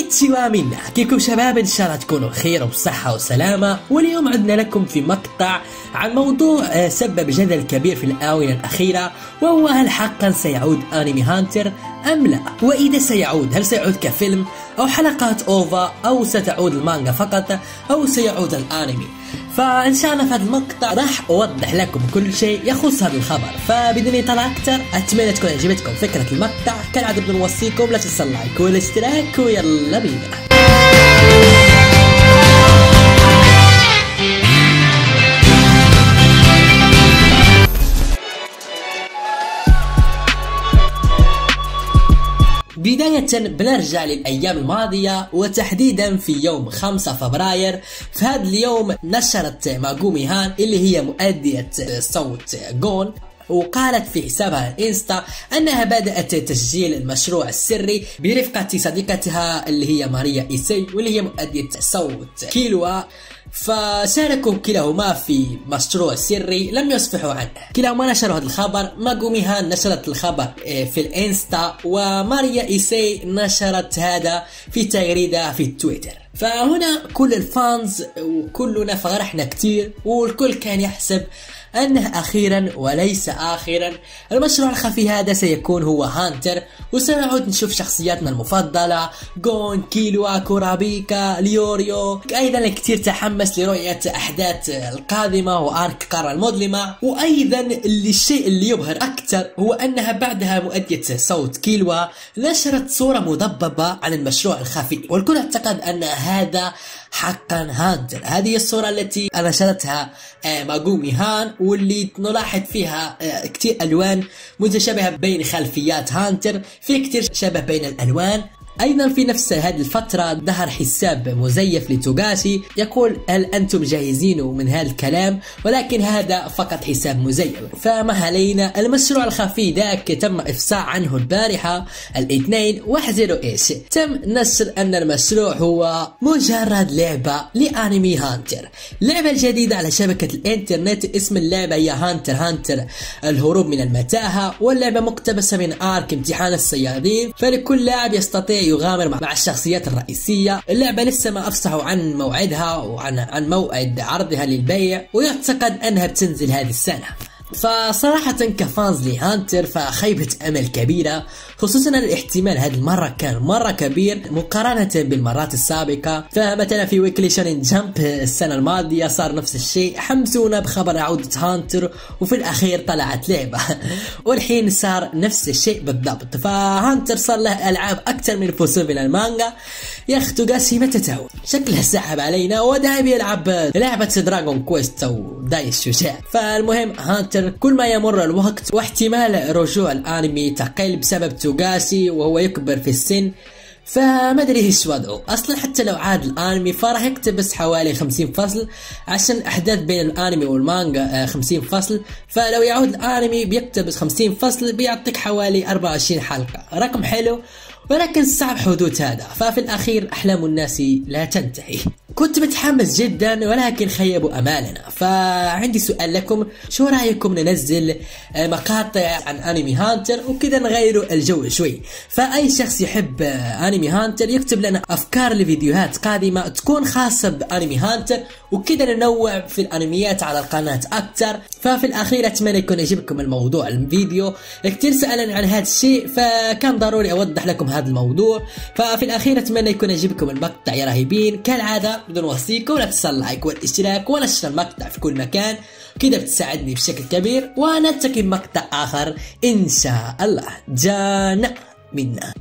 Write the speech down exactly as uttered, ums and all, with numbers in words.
ميتشي ومنا كيفكم شباب؟ ان شاء الله تكونوا بخير وبصحة وسلامة. واليوم عدنا لكم في مقطع عن موضوع سبب جدل كبير في الآونة الأخيرة، وهو هل حقا سيعود أنمي هانتر أم لا؟ وإذا سيعود هل سيعود كفيلم أو حلقات أوفا، أو ستعود المانجا فقط، أو سيعود الأنمي؟ فإن شاء الله في هذا المقطع راح أوضح لكم كل شيء يخص هذا الخبر. فبدون طلع أكثر، أتمنى تكون عجبتكم فكرة المقطع. كالعادة بدنا نوصيكم لا تنسوا اللايك والاشتراك، ويلا بينا. بداية بنرجع للأيام الماضية، وتحديدا في يوم خمسة فبراير. في هذا اليوم نشرت ماغومي هان اللي هي مؤدية صوت جون، وقالت في حسابها الانستا انها بدأت تسجيل المشروع السري برفقة صديقتها اللي هي ماريا إيسي، واللي هي مؤدية صوت كيلوا. فشاركوا كلاهما في مشروع سري لم يصفحوا عنه. كلاهما نشروا هذا الخبر. ماغومي هان نشرت الخبر في الانستا، وماريا إيسي نشرت هذا في تغريدة في تويتر. فهنا كل الفانز وكلنا فرحنا كتير، والكل كان يحسب أنه أخيرا وليس آخرا المشروع الخفي هذا سيكون هو هانتر، وسنعود نشوف شخصياتنا المفضلة جون، كيلوا، كورابيكا، ليوريو. أيضا الكثير تحمس لرؤية أحداث القادمة وآرك قارة المظلمة. وأيضا اللي الشيء اللي يبهر أكثر هو أنها بعدها مؤدية صوت كيلوا نشرت صورة مضببة عن المشروع الخفي، والكل اعتقد أن هذا حقا هانتر. هذه الصورة التي نشرتها ماغومي هان، واللي نلاحظ فيها كتير ألوان متشابهة بين خلفيات هانتر، في كتير شبه بين الألوان. أيضا في نفس هذه الفترة ظهر حساب مزيف لتوغاشي يقول هل أنتم جاهزين من هذا الكلام، ولكن هذا فقط حساب مزيف. فما علينا. المشروع الخفي ذاك تم إفصاح عنه البارحة الاثنين، واحذروا إيش تم نشر أن المشروع هو مجرد لعبة لأنمي هانتر، لعبة جديدة على شبكة الإنترنت. اسم اللعبة هي هانتر هانتر الهروب من المتاهة، واللعبة مقتبسة من آرك امتحان الصيادين، فلكل لاعب يستطيع يغامر مع الشخصيات الرئيسية. اللعبة لسه ما أفصحوا عن موعدها وعن عن موعد عرضها للبيع، ويعتقد أنها بتنزل هذه السنة. فصراحة كفانز لهانتر فخيبة أمل كبيرة، خصوصا الاحتمال هذه المرة كان مرة كبير مقارنة بالمرات السابقة. فمثلا في ويكلي شونين جامب السنة الماضية صار نفس الشيء، حمسونا بخبر عودة هانتر وفي الأخير طلعت لعبة والحين صار نفس الشيء بالضبط. فهانتر صار له ألعاب أكثر من فصول من المانجا. يا أخي توغاشي متى تعود؟ شكله سحب علينا ودايم يلعب لعبة دراغون كويست أو داي الشجاع. فالمهم هانتر كل ما يمر الوقت واحتمال رجوع الأنمي تقل بسبب توغاشي وهو يكبر في السن، فما ادري ايش وضعه اصلا. حتى لو عاد الانمي فراح يقتبس حوالي خمسين فصل، عشان احداث بين الانمي والمانجا خمسين فصل. فلو يعود الانمي بيقتبس خمسين فصل بيعطيك حوالي أربعة وعشرين حلقة، رقم حلو ولكن صعب حدود هذا. ففي الاخير احلام الناس لا تنتهي. كنت متحمس جدا ولكن خيبوا امالنا. فعندي سؤال لكم، شو رايكم ننزل مقاطع عن انمي هانتر وكذا نغيروا الجو شوي؟ فاي شخص يحب انمي هانتر يكتب لنا افكار لفيديوهات قادمه تكون خاصه بانمي هانتر، وكذا ننوع في الانميات على القناه اكثر. ففي الاخير اتمنى يكون يعجبكم الموضوع الفيديو. كثير سالني عن هذا الشيء فكان ضروري اوضح لكم هذا الموضوع. ففي الاخير اتمنى يكون يعجبكم المقطع يا رهيبين. كالعاده بدون وصيكم لا تنسوا اللايك والاشتراك ونشر المقطع في كل مكان، كده بتساعدني بشكل كبير. ونلتقي بمقطع اخر ان شاء الله. جانا منا.